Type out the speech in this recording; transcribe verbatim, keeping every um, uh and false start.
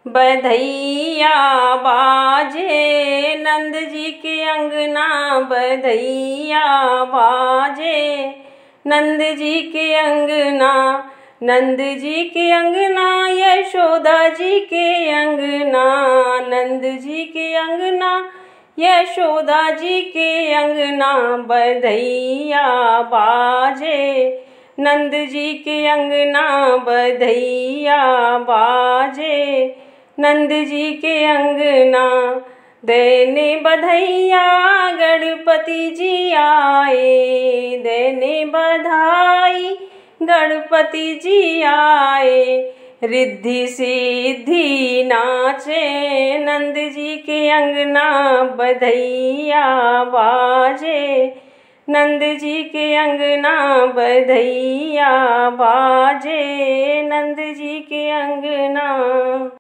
बधैया बाजे नंद जी के अंगना, बधैया बाजे नंद जी के अंगना। नंद जी के अंगना यशोदा जी के अंगना, नंद जी के अंगना यशोदा जी के अंगना। बधैया बाजे नंद जी के अंगना, बधैया बाजे नंद जी के अंगना। देने बधैया गणपति जी आए, देने बधाई गणपति जी आए। रिद्धि सिद्धि नाचे नंद जी के अंगना, बधैया बाजे नंद जी के अंगना। बधैया बाजे नंद जी के अंगना।